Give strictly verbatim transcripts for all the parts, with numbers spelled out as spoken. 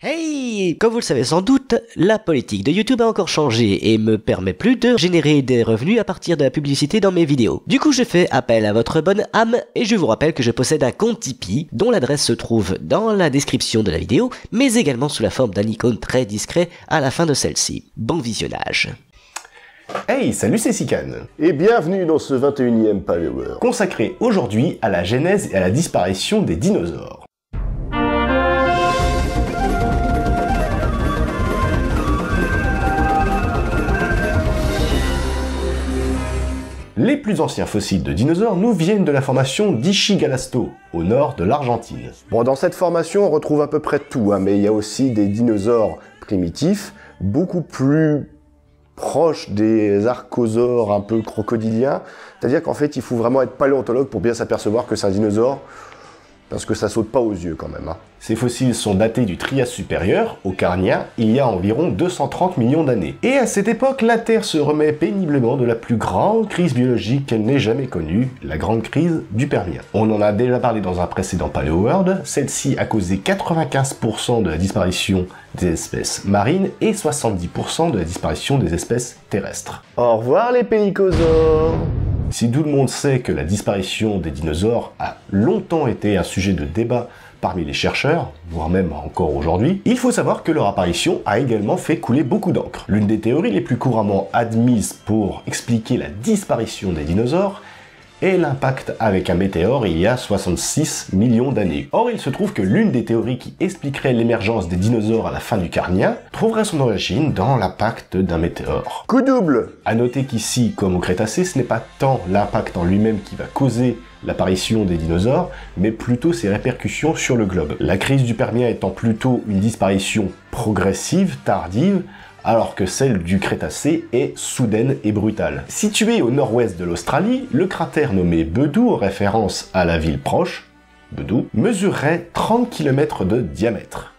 Hey! Comme vous le savez sans doute, la politique de YouTube a encore changé et me permet plus de générer des revenus à partir de la publicité dans mes vidéos. Du coup, je fais appel à votre bonne âme et je vous rappelle que je possède un compte Tipeee dont l'adresse se trouve dans la description de la vidéo, mais également sous la forme d'un icône très discret à la fin de celle-ci. Bon visionnage. Hey, salut, c'est Sican. Et bienvenue dans ce vingt et unième Paleo, Consacré aujourd'hui à la genèse et à la disparition des dinosaures. Les plus anciens fossiles de dinosaures nous viennent de la formation d'Ichigalasto, au nord de l'Argentine. Bon, dans cette formation, on retrouve à peu près tout, hein, mais il y a aussi des dinosaures primitifs, beaucoup plus proches des archosaures un peu crocodiliens. C'est-à-dire qu'en fait, il faut vraiment être paléontologue pour bien s'apercevoir que c'est un dinosaure, parce que ça saute pas aux yeux quand même. Hein. Ces fossiles sont datés du Trias supérieur, au Carnien, il y a environ deux cent trente millions d'années. Et à cette époque, la Terre se remet péniblement de la plus grande crise biologique qu'elle n'ait jamais connue, la grande crise du Permien. On en a déjà parlé dans un précédent Paleo World, celle-ci a causé quatre-vingt-quinze pour cent de la disparition des espèces marines et soixante-dix pour cent de la disparition des espèces terrestres. Au revoir les pénicosaures. Si tout le monde sait que la disparition des dinosaures a longtemps été un sujet de débat parmi les chercheurs, voire même encore aujourd'hui, il faut savoir que leur apparition a également fait couler beaucoup d'encre. L'une des théories les plus couramment admises pour expliquer la disparition des dinosaures est l'impact avec un météore il y a soixante-six millions d'années. Or, il se trouve que l'une des théories qui expliquerait l'émergence des dinosaures à la fin du Carnien trouverait son origine dans l'impact d'un météore. Coup double! À noter qu'ici, comme au Crétacé, ce n'est pas tant l'impact en lui-même qui va causer l'apparition des dinosaures, mais plutôt ses répercussions sur le globe. La crise du Permien étant plutôt une disparition progressive, tardive, alors que celle du Crétacé est soudaine et brutale. Situé au nord-ouest de l'Australie, le cratère nommé Bedout, en référence à la ville proche, Bedout, mesurerait trente kilomètres de diamètre.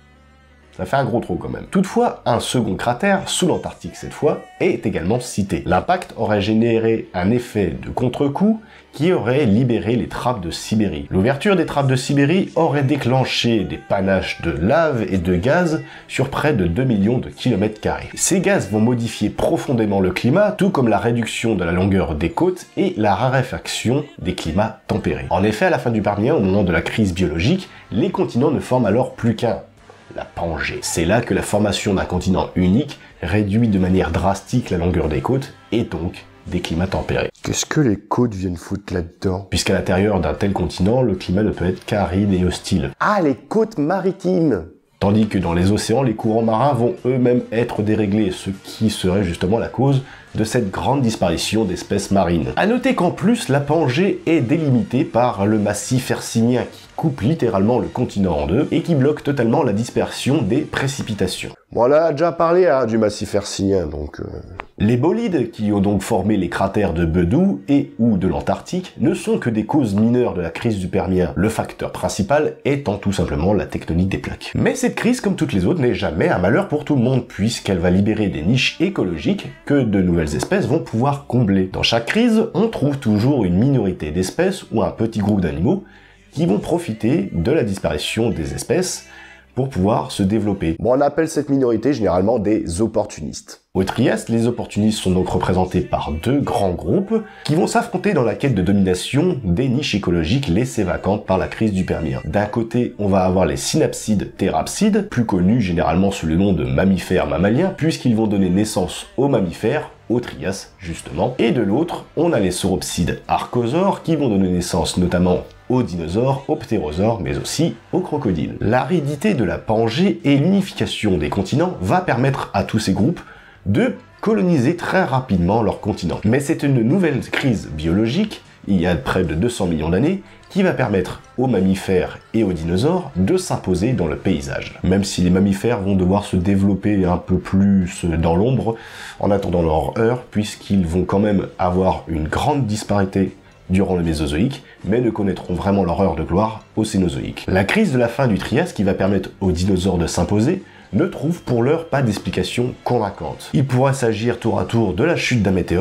Ça fait un gros trou quand même. Toutefois, un second cratère, sous l'Antarctique cette fois, est également cité. L'impact aurait généré un effet de contre-coup qui aurait libéré les trappes de Sibérie. L'ouverture des trappes de Sibérie aurait déclenché des panaches de lave et de gaz sur près de deux millions de kilomètres carrés. Ces gaz vont modifier profondément le climat, tout comme la réduction de la longueur des côtes et la raréfaction des climats tempérés. En effet, à la fin du Permien, au moment de la crise biologique, les continents ne forment alors plus qu'un. La Pangée. C'est là que la formation d'un continent unique réduit de manière drastique la longueur des côtes et donc des climats tempérés. Qu'est-ce que les côtes viennent foutre là-dedans? Puisqu'à l'intérieur d'un tel continent, le climat ne peut être qu'aride et hostile. Ah, les côtes maritimes! Tandis que dans les océans, les courants marins vont eux-mêmes être déréglés, ce qui serait justement la cause de cette grande disparition d'espèces marines. A noter qu'en plus, la Pangée est délimitée par le massif hercynien qui coupe littéralement le continent en deux et qui bloque totalement la dispersion des précipitations. Bon, on a déjà parlé hein, du massif hercynien, donc... Euh... Les bolides, qui ont donc formé les cratères de Bedout et ou de l'Antarctique, ne sont que des causes mineures de la crise du Permien, le facteur principal étant tout simplement la tectonique des plaques. Mais cette crise, comme toutes les autres, n'est jamais un malheur pour tout le monde, puisqu'elle va libérer des niches écologiques que de nouvelles espèces vont pouvoir combler. Dans chaque crise, on trouve toujours une minorité d'espèces ou un petit groupe d'animaux qui vont profiter de la disparition des espèces pour pouvoir se développer. Bon, on appelle cette minorité généralement des opportunistes. Au Trias, les opportunistes sont donc représentés par deux grands groupes qui vont s'affronter dans la quête de domination des niches écologiques laissées vacantes par la crise du Permien. D'un côté, on va avoir les synapsides thérapsides, plus connus généralement sous le nom de mammifères mammaliens, puisqu'ils vont donner naissance aux mammifères, au Trias justement. Et de l'autre, on a les sauropsides archosaures qui vont donner naissance notamment aux dinosaures, aux ptérosaures, mais aussi aux crocodiles. L'aridité de la Pangée et l'unification des continents va permettre à tous ces groupes de coloniser très rapidement leur continent. Mais c'est une nouvelle crise biologique, il y a près de deux cents millions d'années, qui va permettre aux mammifères et aux dinosaures de s'imposer dans le paysage. Même si les mammifères vont devoir se développer un peu plus dans l'ombre, en attendant leur heure, puisqu'ils vont quand même avoir une grande disparité durant le Mésozoïque, mais ne connaîtront vraiment leur heure de gloire au Cénozoïque. La crise de la fin du Trias, qui va permettre aux dinosaures de s'imposer, ne trouve pour l'heure pas d'explication convaincante. Il pourrait s'agir tour à tour de la chute d'un météore,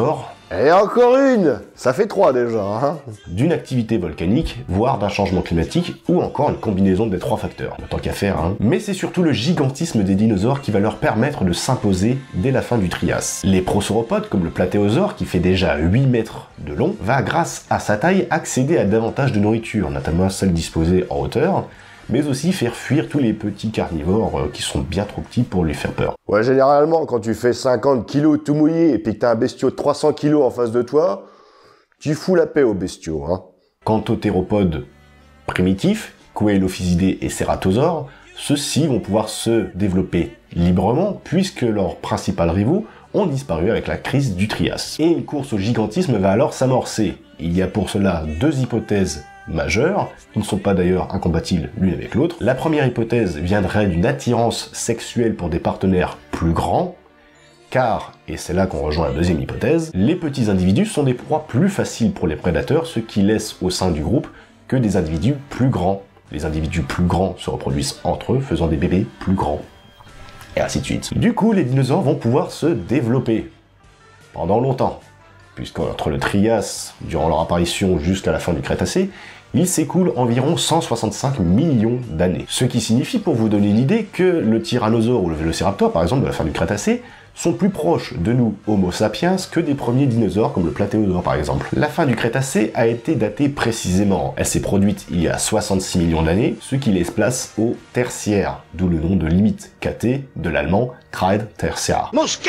Et encore une! Ça fait trois déjà, hein? D'une activité volcanique, voire d'un changement climatique, ou encore une combinaison des trois facteurs. Tant qu'à faire, hein. Mais c'est surtout le gigantisme des dinosaures qui va leur permettre de s'imposer dès la fin du Trias. Les prosauropodes, comme le platéosaure, qui fait déjà huit mètres de long, va grâce à sa taille accéder à davantage de nourriture, notamment celle disposée en hauteur, mais aussi faire fuir tous les petits carnivores euh, qui sont bien trop petits pour lui faire peur. Ouais, généralement, quand tu fais cinquante kilos tout mouillé et puis que t'as un bestiau de trois cents kilos en face de toi, tu fous la paix aux bestiaux, hein. Quant aux théropodes primitifs, Coelophysidés et Cératosaures, ceux-ci vont pouvoir se développer librement puisque leurs principaux rivaux ont disparu avec la crise du Trias. Et une course au gigantisme va alors s'amorcer. Il y a pour cela deux hypothèses majeures, qui ne sont pas d'ailleurs incompatibles l'une avec l'autre. La première hypothèse viendrait d'une attirance sexuelle pour des partenaires plus grands, car, et c'est là qu'on rejoint la deuxième hypothèse, les petits individus sont des proies plus faciles pour les prédateurs, ce qui laisse au sein du groupe que des individus plus grands. Les individus plus grands se reproduisent entre eux, faisant des bébés plus grands. Et ainsi de suite. Du coup, les dinosaures vont pouvoir se développer pendant longtemps, puisqu'entre le Trias, durant leur apparition jusqu'à la fin du Crétacé, il s'écoule environ cent soixante-cinq millions d'années. Ce qui signifie, pour vous donner une idée, que le tyrannosaure ou le vélociraptor, par exemple, de la fin du Crétacé, sont plus proches de nous, Homo sapiens, que des premiers dinosaures comme le platéosaure par exemple. La fin du Crétacé a été datée précisément. Elle s'est produite il y a soixante-six millions d'années, ce qui laisse place au tertiaire, d'où le nom de limite K T de l'allemand Kreide-Tertiar.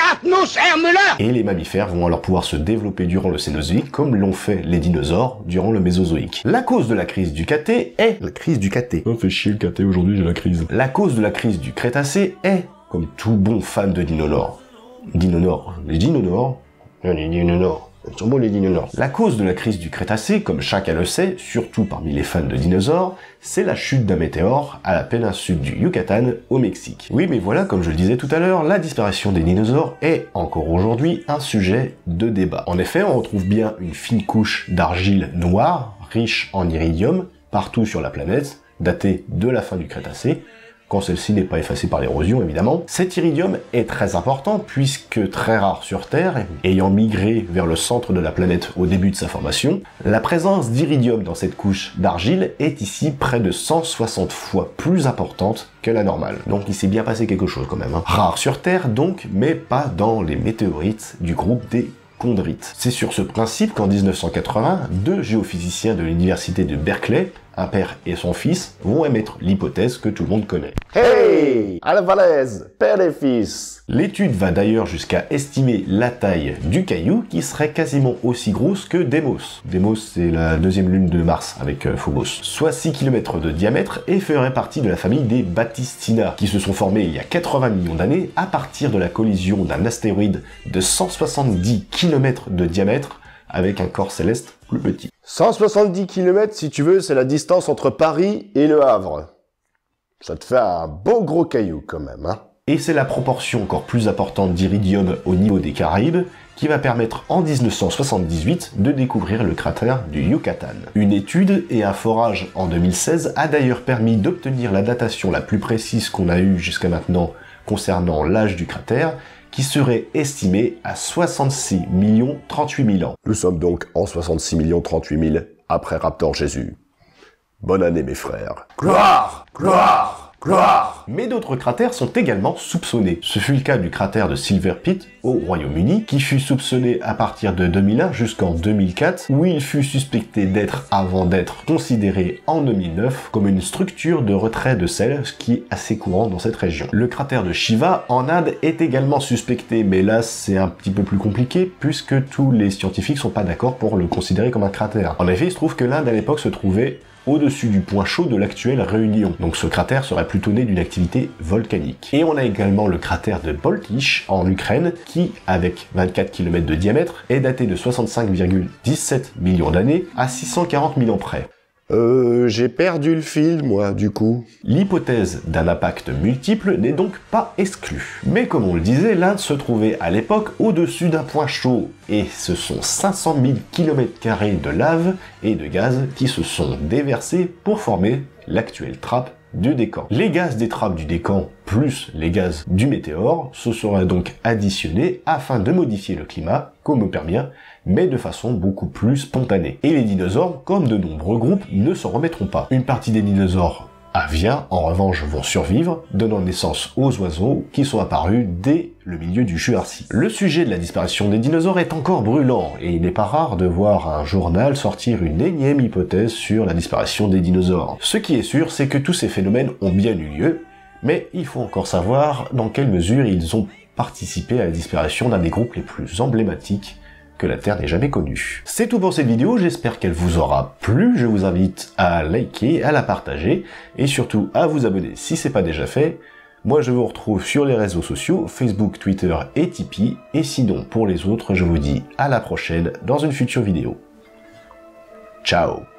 Et les mammifères vont alors pouvoir se développer durant le Cénozoïque comme l'ont fait les dinosaures durant le Mésozoïque. La cause de la crise du K T est... La crise du K T. Oh, fait chier le K T aujourd'hui, j'ai la crise. La cause de la crise du Crétacé est, comme tout bon fan de dinosaures, Dinosaures. Les dinosaures, les dinosaures, ils sont beaux les dinosaures. La cause de la crise du Crétacé, comme chacun le sait, surtout parmi les fans de dinosaures, c'est la chute d'un météore à la péninsule du Yucatan au Mexique. Oui, mais voilà, comme je le disais tout à l'heure, la disparition des dinosaures est encore aujourd'hui un sujet de débat. En effet, on retrouve bien une fine couche d'argile noire, riche en iridium, partout sur la planète, datée de la fin du Crétacé, quand celle-ci n'est pas effacée par l'érosion évidemment. Cet iridium est très important puisque très rare sur Terre, ayant migré vers le centre de la planète au début de sa formation, la présence d'iridium dans cette couche d'argile est ici près de cent soixante fois plus importante que la normale. Donc il s'est bien passé quelque chose quand même, hein. Rare sur Terre donc, mais pas dans les météorites du groupe des chondrites. C'est sur ce principe qu'en mille neuf cent quatre-vingts, deux géophysiciens de l'université de Berkeley, un père et son fils, vont émettre l'hypothèse que tout le monde connaît. Hey! À la Valaisie, père et fils! L'étude va d'ailleurs jusqu'à estimer la taille du caillou qui serait quasiment aussi grosse que Deimos. Deimos, c'est la deuxième lune de Mars avec euh, Phobos. Soit six kilomètres de diamètre et ferait partie de la famille des Batistina, qui se sont formés il y a quatre-vingts millions d'années à partir de la collision d'un astéroïde de cent soixante-dix kilomètres de diamètre avec un corps céleste plus petit. cent soixante-dix kilomètres, si tu veux, c'est la distance entre Paris et Le Havre. Ça te fait un beau gros caillou quand même, hein. Et c'est la proportion encore plus importante d'iridium au niveau des Caraïbes qui va permettre en mille neuf cent soixante-dix-huit de découvrir le cratère du Yucatan. Une étude et un forage en deux mille seize a d'ailleurs permis d'obtenir la datation la plus précise qu'on a eue jusqu'à maintenant concernant l'âge du cratère, qui serait estimé à soixante-six millions trente-huit mille ans. Nous sommes donc en soixante-six millions trente-huit mille après Raptor Jésus. Bonne année mes frères. Gloire! Gloire! Gloire! Mais d'autres cratères sont également soupçonnés. Ce fut le cas du cratère de Silver Pit au Royaume-Uni, qui fut soupçonné à partir de deux mille un jusqu'en deux mille quatre, où il fut suspecté d'être, avant d'être considéré en deux mille neuf, comme une structure de retrait de sel, ce qui est assez courant dans cette région. Le cratère de Shiva en Inde est également suspecté, mais là c'est un petit peu plus compliqué, puisque tous les scientifiques sont pas d'accord pour le considérer comme un cratère. En effet, il se trouve que l'Inde à l'époque se trouvait au-dessus du point chaud de l'actuelle Réunion. Donc ce cratère serait plutôt né d'une activité volcanique. Et on a également le cratère de Boltich en Ukraine, qui, avec vingt-quatre kilomètres de diamètre, est daté de soixante-cinq virgule dix-sept millions d'années à six cent quarante mille ans près. Euh, j'ai perdu le fil, moi, du coup. L'hypothèse d'un impact multiple n'est donc pas exclue. Mais comme on le disait, l'Inde se trouvait à l'époque au-dessus d'un point chaud, et ce sont cinq cent mille kilomètres carrés de lave et de gaz qui se sont déversés pour former l'actuelle trappe du décan. Les gaz des trappes du décan plus les gaz du météore se seraient donc additionnés afin de modifier le climat, comme au Permien, mais de façon beaucoup plus spontanée. Et les dinosaures, comme de nombreux groupes, ne s'en remettront pas. Une partie des dinosaures aviens, en revanche, vont survivre, donnant naissance aux oiseaux qui sont apparus dès le milieu du Jurassique. Le sujet de la disparition des dinosaures est encore brûlant, et il n'est pas rare de voir un journal sortir une énième hypothèse sur la disparition des dinosaures. Ce qui est sûr, c'est que tous ces phénomènes ont bien eu lieu, mais il faut encore savoir dans quelle mesure ils ont participé à la disparition d'un des groupes les plus emblématiques que la Terre n'ait jamais connu. C'est tout pour cette vidéo, j'espère qu'elle vous aura plu, je vous invite à liker, à la partager, et surtout à vous abonner si c'est pas déjà fait. Moi je vous retrouve sur les réseaux sociaux, Facebook, Twitter et Tipeee, et sinon pour les autres je vous dis à la prochaine dans une future vidéo. Ciao.